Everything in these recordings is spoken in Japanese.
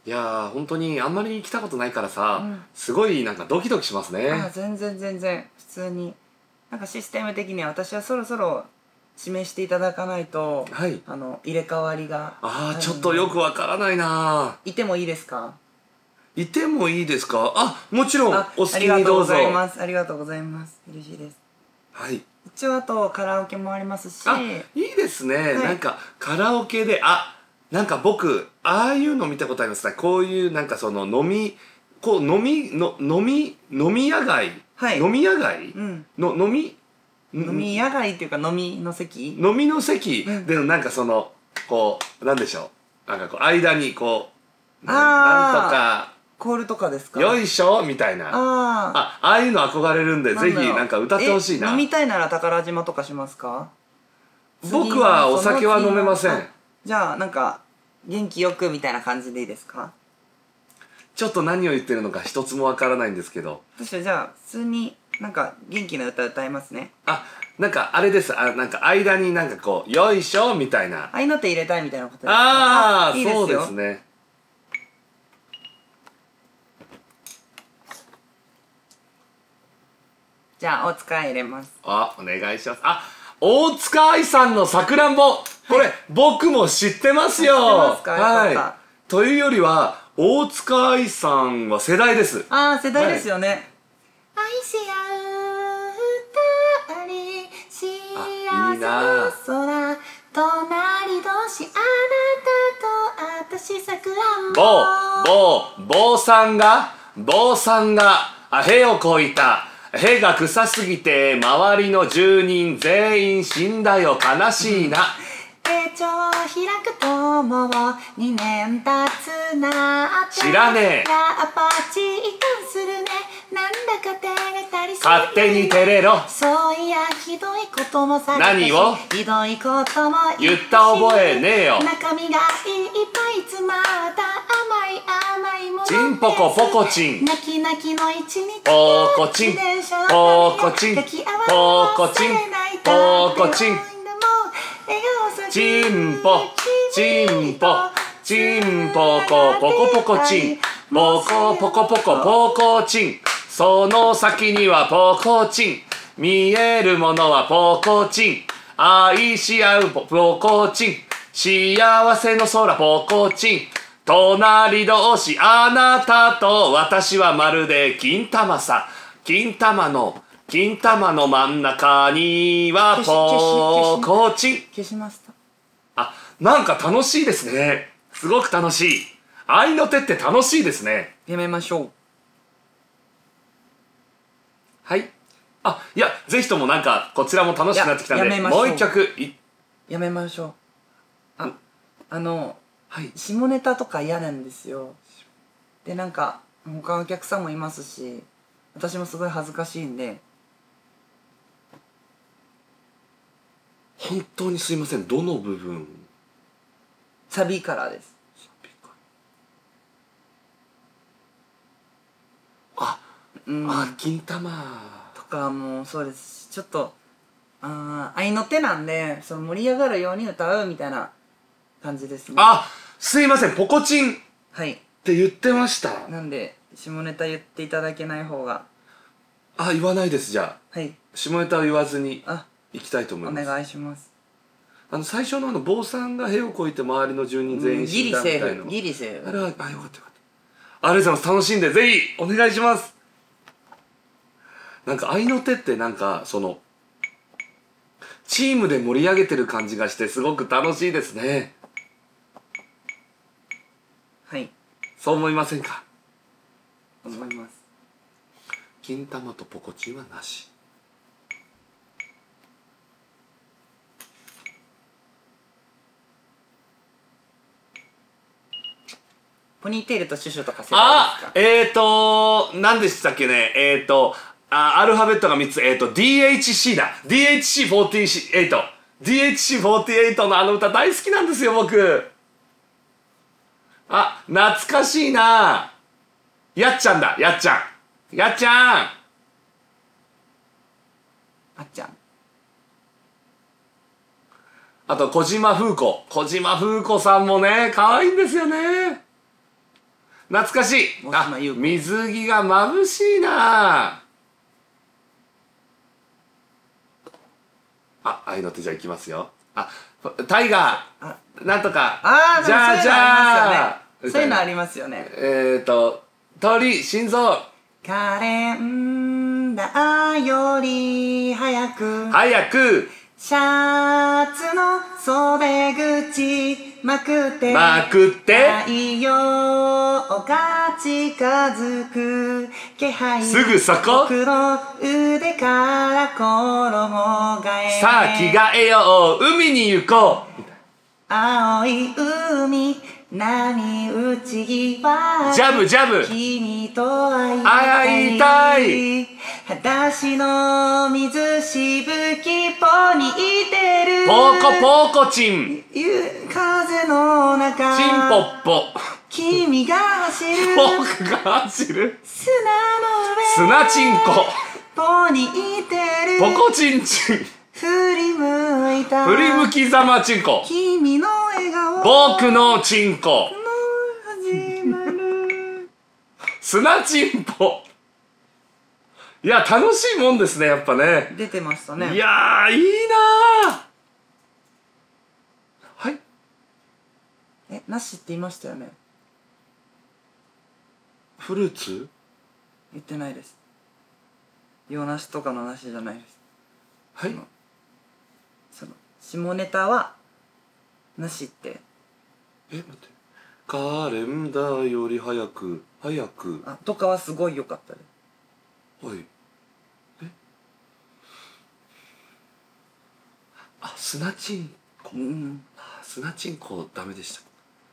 いやー本当にあんまり来たことないからさ、 うん、 すごいなんかドキドキしますね。 全然全然普通に、なんかシステム的には私はそろそろ指名していただかないと、 はい。 入れ替わりがちょっとよくわからないな。 いてもいいですか？ いてもいいですか？もちろんお好きありがにどうぞ。 とうございます。ありがとうございます。嬉しいです。 はい。 一応あとカラオケもありますし。 いいですね、 はい、 なんかカラオケでなんか僕ああいうの見たことありますね。こういうなんかその飲み屋街、 はい、 飲み屋街、 うん、 飲み屋街っていうか飲みの席でなんかそのこうなんでしょう、なんかこう間にこうなんとかコールとかですか？ よいしょみたいな、ああいうの憧れるんで、ぜひなんか歌ってほしいな。 飲みたいなら宝島とかしますか？ 僕はお酒は飲めません。 じゃあなんか元気よくみたいな感じでいいですか？ ちょっと何を言ってるのか一つもわからないんですけど。 私はじゃあ普通になんか元気な歌歌いますね。 なんかあれです。なんか間になんかこうよいしょみたいな、 ああいうのって入れたいみたいなことですか？いいですよ。 そうですね。 じゃあ大塚愛入れます。 お願いします。大塚愛さんのさくらんぼ、これ、僕も知ってますよ。 知ってますか？ はい。というよりは大塚愛さんは世代です。 世代ですよね。 愛し合う二人、幸せの空、隣同士、あなたと私さくらんぼ。 坊さんが屁をこいた。屁が臭すぎて周りの住人全員死んだよ、悲しいな。 手帳を開くともう2年経つなって。 知らねえ。 やっぱちいかんするね。なんだか照れたりする。 勝手に照れろ。 そういやひどいこともされたし。 何をひどいことも言った覚えねえよ。 中身がいっぱい詰まった甘い甘いもの。 チンポコポコチン。 泣き泣きの一日。 ポコチンポコチンポコチンポコチン。チンポチンポチンポコポコポコチンポコポコポコポコチン。その先にはポコチン。見えるものはポコチン。愛し合うポコチン。幸せの空ポコチン。隣同士あなたと私はまるで金玉さ。金玉の真ん中にはポコチン。 消しました。 なんか楽しいですね。すごく楽しい。愛の手って楽しいですね。 やめましょう。 はい。いや、ぜひともなんかこちらも楽しくなってきたんで、もう一曲やめましょう。 はい、 下ネタとか嫌なんですよ。でなんか他のお客さんもいますし、私もすごい恥ずかしいんで。 本当にすいません。どの部分？ サビからです。 金玉とかもそうですし、ちょっと愛の手なんで、その盛り上がるように歌うみたいな感じですね。 すいません。ポコチンって言ってました。 なんで下ネタ言っていただけない方が。 言わないです。じゃあ、 はい、 下ネタは言わずにいきたいと思います。 お願いします。 最初の坊さんが屁をこいて周りの住人全員死んだみたいな、 ギリセーフ。 あれはよかったよかった。ありがとうございます。楽しんでぜひお願いします。なんか愛の手ってなんかそのチームで盛り上げてる感じがしてすごく楽しいですね。 はい、 そう思いませんか？ 思います。 金玉とポコチンはなし。 ポニーテールとシュシュとか世代ですか？ 何でしたっけね。アルファベットが3つ。DHC だ。DHC48。DHC48 のあの歌大好きなんですよ、僕。懐かしいな。やっちゃんだ、やっちゃん。やっちゃん。 あっちゃん。 あと、小島風子さんもね、可愛いんですよね。 懐かしい。あ、 大島優子水着が眩しいな。あ、あいの手じゃあいきますよ。あ、タイガーなんとかじゃあじゃあそういうのありますよね。 鳥心臓カレンダーより早く早くシャツの袖口まくってまくって太陽が近づく気配すぐそこ僕の腕から衣替えさあ着替えよう海に行こう青い海波打ち際ジャブジャブ君と会いたい裸足の水しぶきポにいてるポーコポーコチン風の中チンポッポ君が走る僕が走る砂の上砂チンコポにいてるポコチンチン振り向いた振り向きざまチンコ君の笑顔僕のチンコ始まる砂チンポいや楽しいもんですねやっぱね出てましたね。 いやーいいなーはいなしって言いましたよね。 フルーツ言ってないです。洋梨とかの梨じゃないです。 はいその下ネタはなしって待ってカレンダーより早くとかはすごい良かったです。 はい砂チンコ砂チンコダメでした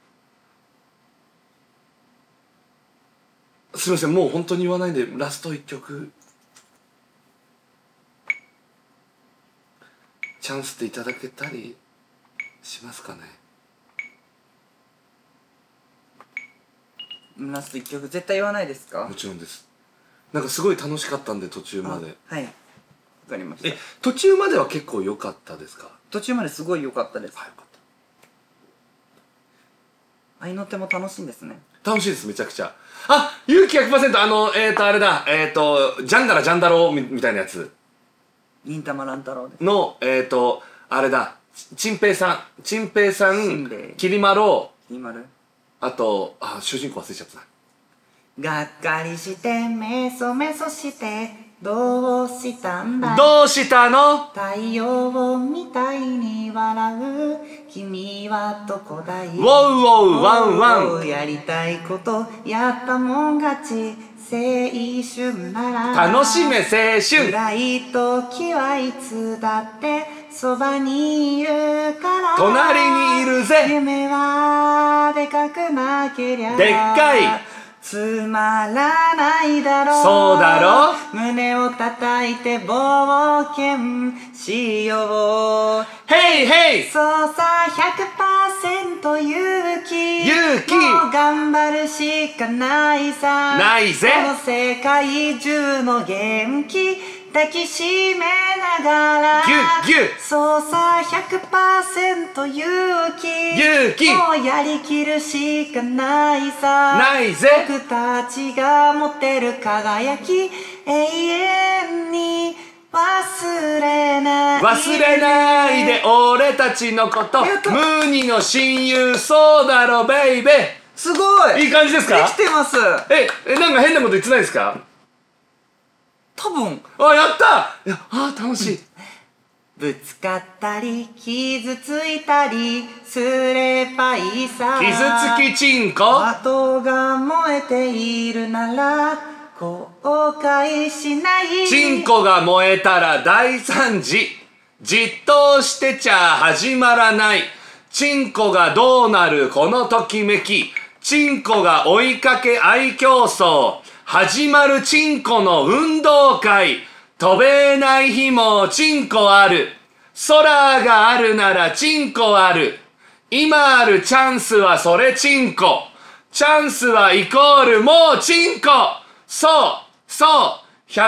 すいませんもう本当に言わないんでラスト1曲チャンスでいただけたりしますかね。 ラスト1曲絶対言わないですか？ もちろんです。なんかすごい楽しかったんで途中まで。 はい、わかりました。 途中までは結構良かったですか？ 途中まですごい良かったです。 はい、良かった。 合いの手も楽しいんですね。 楽しいですめちゃくちゃ。あ、勇気 100% あれだジャンガラジャンダローみたいなやつ忍たま乱太郎です。 のあれだチンペイさんきりまろきまるあと主人公忘れちゃったがっかりしてメソメソしてどうしたんだどうしたの太陽みたいに笑う君はどこだいウォウウォウワンワンやりたいことやったもん勝ち青春なら楽しめ青春暗い時はいつだってそばにいるから隣にいるぜ夢はでかくなけりゃでっかいつまらないだろうそうだろ胸を叩いて冒険しようヘイヘイそうさ 100% 勇気もう頑張るしかないさないぜこの世界中の元気抱きしめながらギュッギュッそうさ 100% 勇気もうやりきるしかないさないぜ僕たちが持ってる輝き永遠に忘れないで俺たちのこと無二の親友そうだろベイベーすごいいい感じですかできてますなんか変なこと言ってないですか多分やったいや楽しいぶつかったり傷ついたりすればいいさ傷つきチンコ後が燃えているなら後悔しないチンコが燃えたら大惨事じっとしてちゃ始まらないチンコがどうなるこのときめきチンコが追いかけ愛競争始まるチンコの運動会飛べない日もチンコある空があるならチンコある今あるチャンスはそれチンコチャンスはイコールもうチンコそう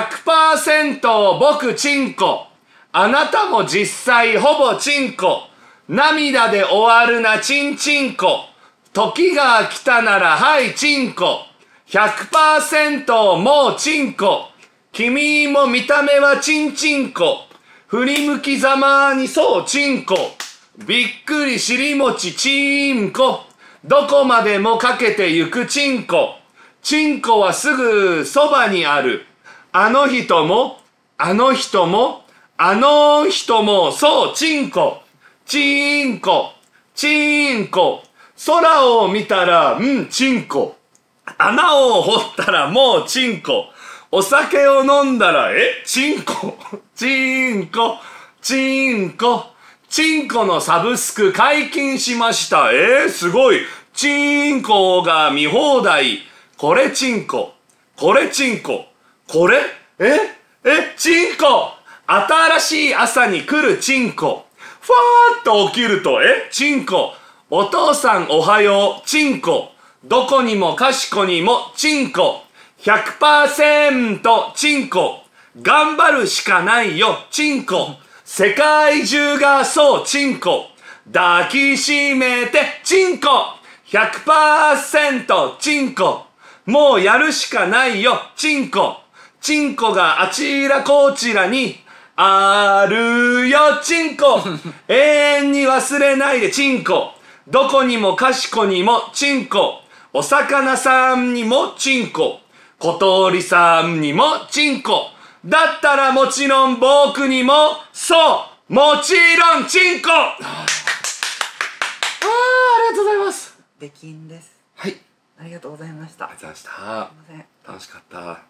100% 僕チンコあなたも実際ほぼチンコ涙で終わるなチンチンコ時が来たならはいチンコ 100% もうチンコ君も見た目はチンチンコ振り向きざまにそうチンコびっくり尻餅チンコどこまでもかけてゆくチンコチンコはすぐそばにあるあの人もあの人もあの人もそうチンコチンコチンコ空を見たらチンコ穴を掘ったらもうチンコお酒を飲んだらチンコチンコチンコチンコのサブスク解禁しましたすごいチンコが見放題これチンコこれチンコこれチンコ新しい朝に来るチンコファーッと起きるとチンコお父さんおはようチンコどこにもかしこにもチンコ 100% チンコ頑張るしかないよチンコ世界中がそうチンコ抱きしめてチンコ 100% チンコもうやるしかないよチンコチンコがあちらこちらにあるよチンコ永遠に忘れないでチンコどこにもかしこにもチンコお魚さんにもチンコ小鳥さんにもチンコだったらもちろん僕にもそうもちろんチンコありがとうございますできんです。 はいありがとうございました。 ありがとうございましたすいません。 楽しかった